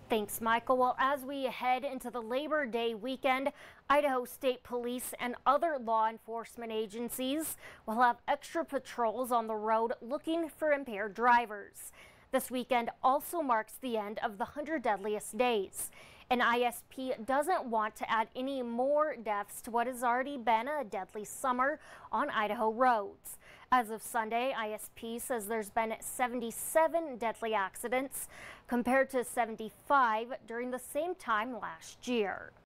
Thanks, Michael. Well, as we head into the Labor Day weekend, Idaho State Police and other law enforcement agencies will have extra patrols on the road looking for impaired drivers. This weekend also marks the end of the 100 Deadliest Days. An ISP doesn't want to add any more deaths to what has already been a deadly summer on Idaho roads. As of Sunday, ISP says there's been 77 deadly accidents compared to 75 during the same time last year.